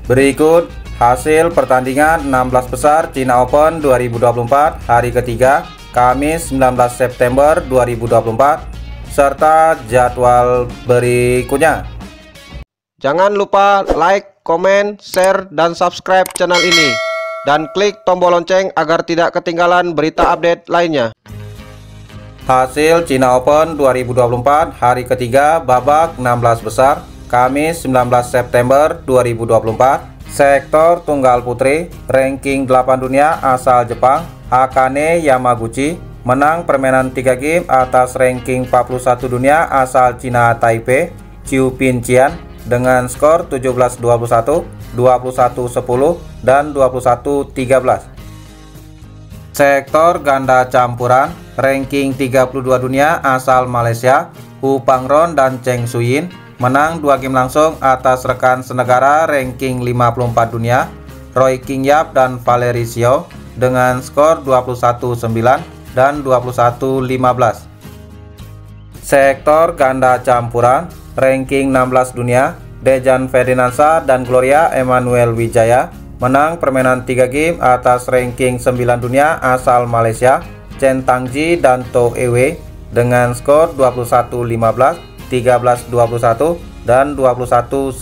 Berikut hasil pertandingan 16 besar China Open 2024 hari ketiga, Kamis 19 September 2024, serta jadwal berikutnya. Jangan lupa like, komen, share, dan subscribe channel ini, dan klik tombol lonceng agar tidak ketinggalan berita update lainnya. Hasil China Open 2024 hari ketiga babak 16 besar, Kamis 19 September 2024. Sektor tunggal putri, ranking 8 dunia asal Jepang, Akane Yamaguchi menang permainan 3 game atas ranking 41 dunia asal Cina Taipei, Chiu Pin Qian dengan skor 17-21, 21-10, dan 21-13. Sektor ganda campuran, ranking 32 dunia asal Malaysia, Hu Pangron dan Cheng Suyin menang 2 game langsung atas rekan senegara ranking 54 dunia, Roy King Yap dan Valerie Xiao dengan skor 21-9 dan 21-15. Sektor ganda campuran, ranking 16 dunia, Dejan Ferdinandsa dan Gloria Emmanuel Wijaya menang permainan 3 game atas ranking 9 dunia asal Malaysia, Chen Tangji dan To Ewe dengan skor 21-15, 13-21, dan 21-9.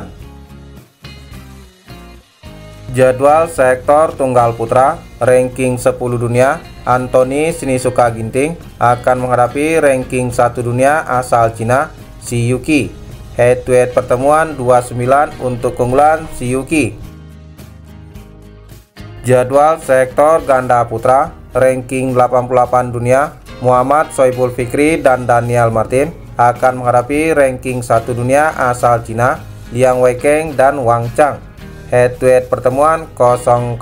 Jadwal sektor tunggal putra, ranking 10 dunia, Anthony Sinisuka Ginting akan menghadapi ranking 1 dunia asal Cina, Shi Yuqi. Head to head pertemuan 29 untuk keunggulan Shi Yuqi. Jadwal sektor ganda putra, ranking 88 dunia, Muhammad Soibul Fikri dan Daniel Martin akan menghadapi ranking 1 dunia asal Cina, Liang Weikeng dan Wang Chang. Head to head pertemuan 0-0.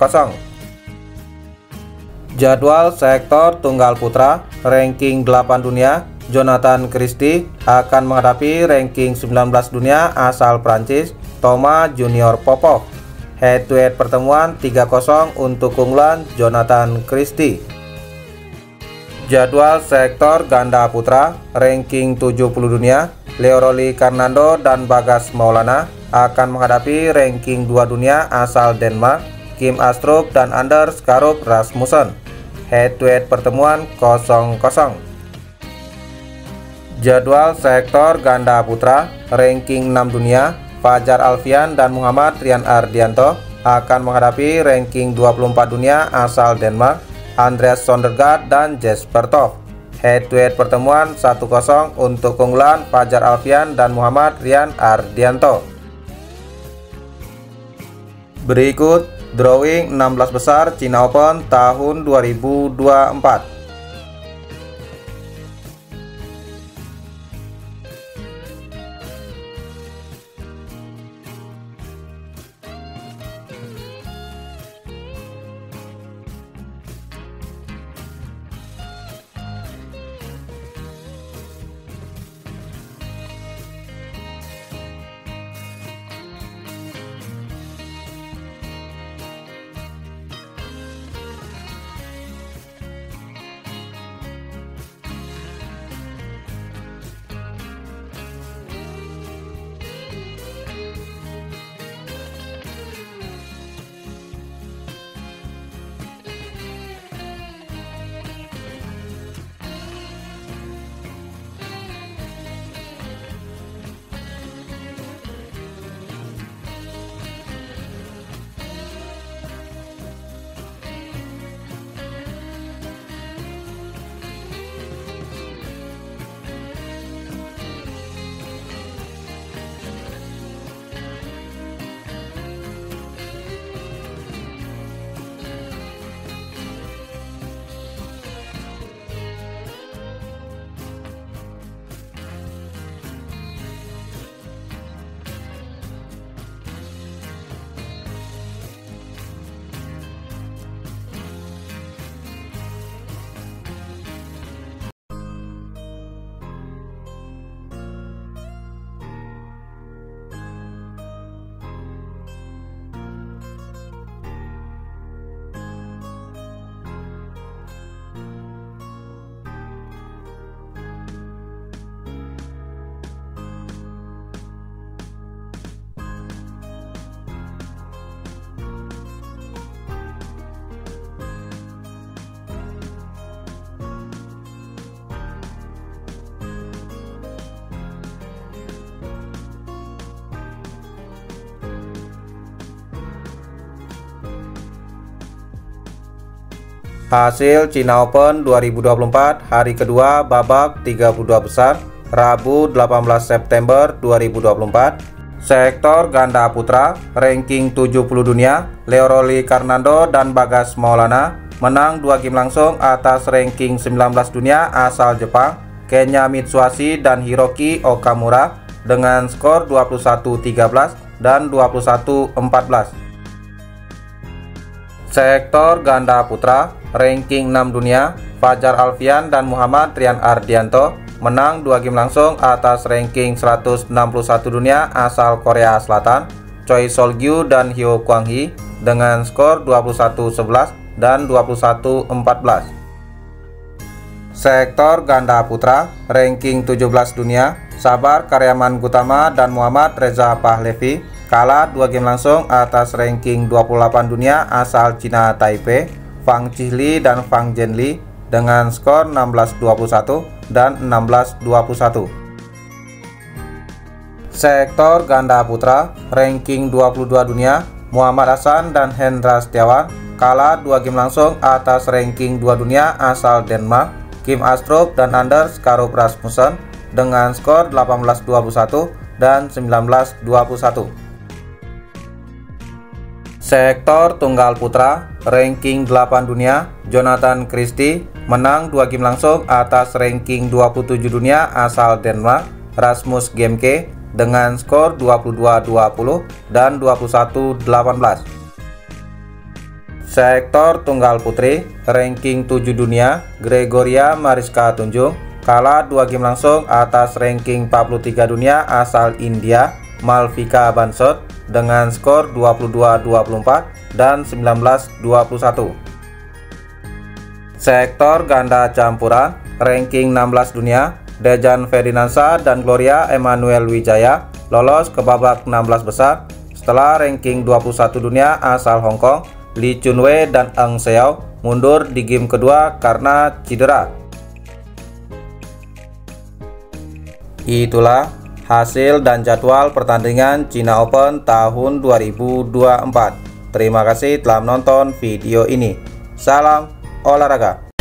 Jadwal sektor tunggal putra, ranking 8 dunia, Jonathan Christie akan menghadapi ranking 19 dunia asal Prancis, Thomas Junior Popov. Head to head pertemuan 3-0 untuk keunggulan Jonathan Christie. Jadwal sektor ganda putra, ranking 70 dunia, Leoroli Karnando dan Bagas Maulana akan menghadapi ranking 2 dunia asal Denmark, Kim Astrup dan Anders Karup Rasmussen. Head to head pertemuan 0-0. Jadwal sektor ganda putra, ranking 6 dunia, Fajar Alfian dan Muhammad Rian Ardianto akan menghadapi ranking 24 dunia asal Denmark, Andreas Sondergaard dan Jesper Toft. Head to head pertemuan 1-0 untuk keunggulan Fajar Alfian dan Muhammad Rian Ardianto. Berikut drawing 16 besar China Open tahun 2024. Hasil China Open 2024 hari kedua babak 32 besar Rabu 18 September 2024. Sektor ganda putra ranking 70 dunia, Leo Rolly Karnando dan Bagas Maulana menang 2 game langsung atas ranking 19 dunia asal Jepang, Kenya Mitsuhashi dan Hiroki Okamura dengan skor 21-13 dan 21-14. Sektor ganda putra ranking 6 dunia, Fajar Alfian dan Muhammad Rian Ardianto menang 2 game langsung atas ranking 161 dunia asal Korea Selatan, Choi Sol-gyu dan Hyo Kwang-hee dengan skor 21-11 dan 21-14. Sektor ganda putra ranking 17 dunia, Sabar Karyaman Gutama dan Muhammad Reza Pahlevi kalah 2 game langsung atas ranking 28 dunia asal Cina Taipei, Fang Chihli dan Fang Zhenli dengan skor 16-21 dan 16-21. Sektor ganda putra ranking 22 dunia, Muhammad Hasan dan Hendra Setiawan kalah 2 game langsung atas ranking 2 dunia asal Denmark, Kim Astrup dan Anders Karup Rasmussen dengan skor 18-21 dan 19-21. Sektor tunggal putra ranking 8 dunia, Jonathan Christie menang 2 game langsung atas ranking 27 dunia asal Denmark, Rasmus Gemke dengan skor 22-20 dan 21-18. Sektor tunggal putri ranking 7 dunia, Gregoria Mariska Tunjung kalah 2 game langsung atas ranking 43 dunia asal India, Malvika Bansot dengan skor 22-24 dan 19-21. Sektor ganda campuran ranking 16 dunia, Dejan Ferdinandsa dan Gloria Emmanuel Wijaya lolos ke babak 16 besar setelah ranking 21 dunia asal Hong Kong, Lee Chunwei dan Eng Seow mundur di game kedua karena cedera. Itulah hasil dan jadwal pertandingan China Open tahun 2024. Terima kasih telah menonton video ini. Salam olahraga.